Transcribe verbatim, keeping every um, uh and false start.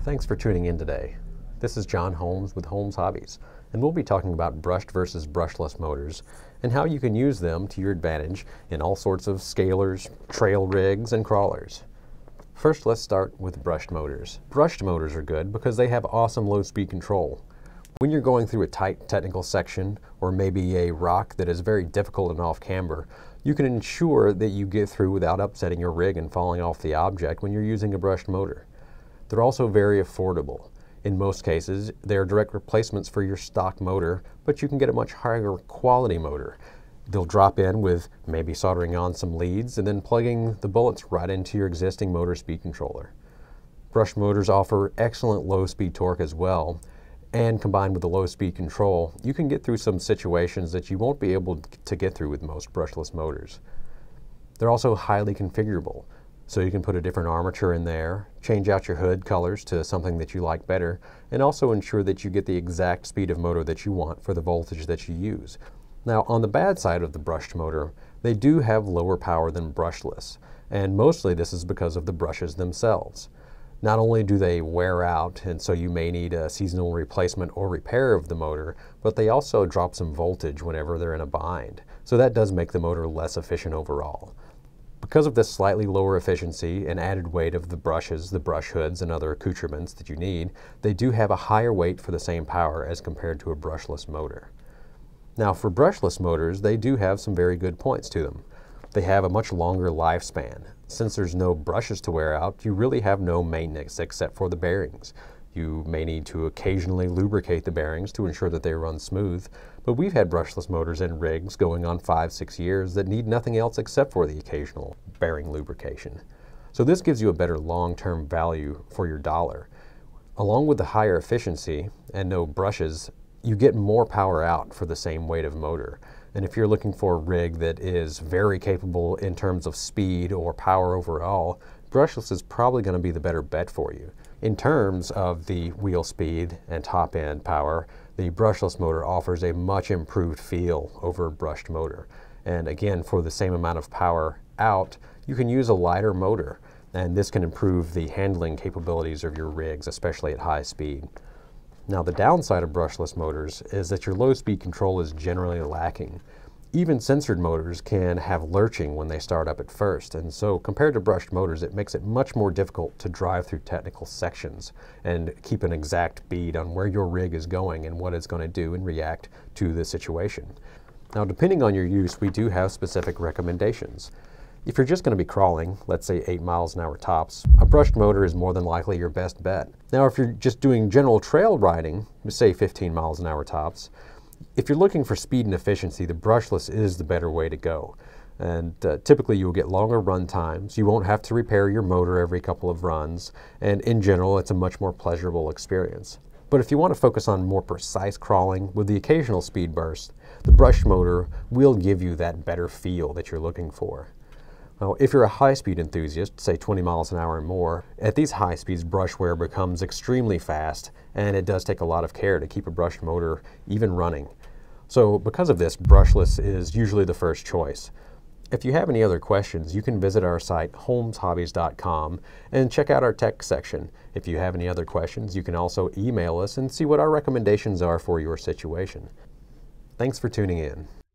Thanks for tuning in today. This is John Holmes with Holmes Hobbies, and we'll be talking about brushed versus brushless motors and how you can use them to your advantage in all sorts of scalers, trail rigs, and crawlers. First, let's start with brushed motors. Brushed motors are good because they have awesome low-speed control. When you're going through a tight technical section or maybe a rock that is very difficult and off-camber, you can ensure that you get through without upsetting your rig and falling off the object when you're using a brushed motor. They're also very affordable. In most cases, they are direct replacements for your stock motor, but you can get a much higher quality motor. They'll drop in with maybe soldering on some leads and then plugging the bullets right into your existing motor speed controller. Brushed motors offer excellent low-speed torque as well, and combined with the low-speed control, you can get through some situations that you won't be able to get through with most brushless motors. They're also highly configurable. So you can put a different armature in there, change out your hood colors to something that you like better, and also ensure that you get the exact speed of motor that you want for the voltage that you use. Now, on the bad side of the brushed motor, they do have lower power than brushless, and mostly this is because of the brushes themselves. Not only do they wear out, and so you may need a seasonal replacement or repair of the motor, but they also drop some voltage whenever they're in a bind. So that does make the motor less efficient overall. Because of this slightly lower efficiency and added weight of the brushes, the brush hoods, and other accoutrements that you need, they do have a higher weight for the same power as compared to a brushless motor. Now, for brushless motors, they do have some very good points to them. They have a much longer lifespan. Since there's no brushes to wear out, you really have no maintenance except for the bearings. You may need to occasionally lubricate the bearings to ensure that they run smooth, but we've had brushless motors in rigs going on five, six years that need nothing else except for the occasional bearing lubrication. So this gives you a better long-term value for your dollar. Along with the higher efficiency and no brushes, you get more power out for the same weight of motor. And if you're looking for a rig that is very capable in terms of speed or power overall, brushless is probably going to be the better bet for you. In terms of the wheel speed and top end power, the brushless motor offers a much improved feel over a brushed motor. And again, for the same amount of power out, you can use a lighter motor, and this can improve the handling capabilities of your rigs, especially at high speed. Now, the downside of brushless motors is that your low speed control is generally lacking. Even sensored motors can have lurching when they start up at first, and so compared to brushed motors, it makes it much more difficult to drive through technical sections and keep an exact bead on where your rig is going and what it's going to do and react to the situation. Now, depending on your use, we do have specific recommendations. If you're just going to be crawling, let's say eight miles an hour tops, a brushed motor is more than likely your best bet. Now, if you're just doing general trail riding, say fifteen miles an hour tops, if you're looking for speed and efficiency, the brushless is the better way to go. And uh, typically you'll get longer run times, you won't have to repair your motor every couple of runs, and in general it's a much more pleasurable experience. But if you want to focus on more precise crawling with the occasional speed burst, the brushed motor will give you that better feel that you're looking for. Now, if you're a high-speed enthusiast, say twenty miles an hour and more, at these high speeds brush wear becomes extremely fast, and it does take a lot of care to keep a brushed motor even running. So because of this, brushless is usually the first choice. If you have any other questions, you can visit our site holmes hobbies dot com and check out our tech section. If you have any other questions, you can also email us and see what our recommendations are for your situation. Thanks for tuning in.